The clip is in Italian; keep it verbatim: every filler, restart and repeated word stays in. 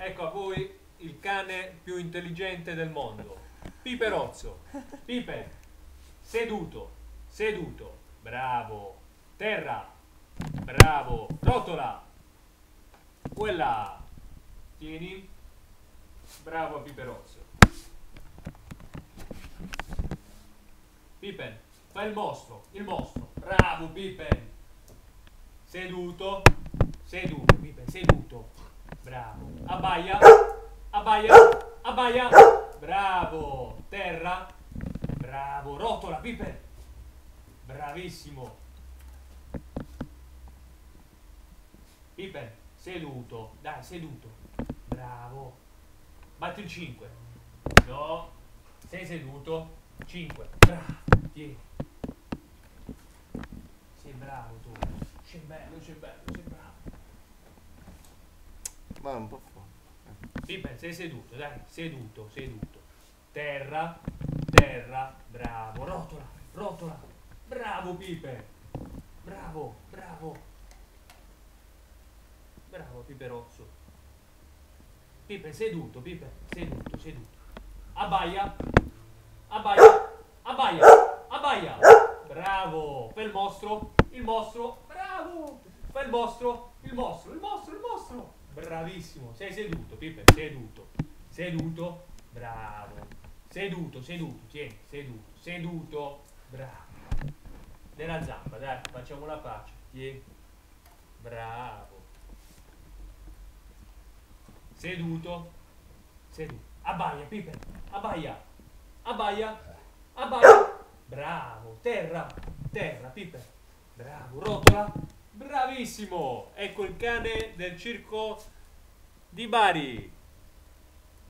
ecco a voi il cane più intelligente del mondo, Piperozzo. Piper, seduto, seduto, bravo, terra, bravo, rotola, quella, tieni, bravo Piperozzo. Pippen, fai il mostro, il mostro, bravo Pippen, seduto, seduto, Pippen, seduto, bravo, abbaia, abbaia, abbaia, bravo, terra, bravo, rotola, Pippen, bravissimo, Pippen, seduto, dai, seduto, bravo, batti il cinque, no, sei seduto, cinque, bravo, tieni, sei bravo tu, sei bello, sei bello, sei bravo. Ma è un po' forte. Pippen, sei seduto, dai, seduto, seduto. Terra, terra, bravo, rotola, rotola, bravo Pippen, bravo, bravo, bravo Piperozzo. Pippen, seduto, Pippen, seduto, seduto. Abbaia, abbaia, abbaia, abbaia, bravo, fai il mostro, il mostro, bravo, fai il mostro, il mostro, il mostro, il mostro. Bravissimo, sei seduto, Pippen, seduto, seduto, bravo, seduto, seduto, tieni, seduto, seduto, bravo. Nella zampa, dai, facciamo la pace, tieni, bravo, seduto, seduto, abbaia, Pippen, abbaia, abbaia, abbaia, bravo, terra, terra, Pippen, bravo, rotola, bravissimo, ecco il cane del circo di Bari.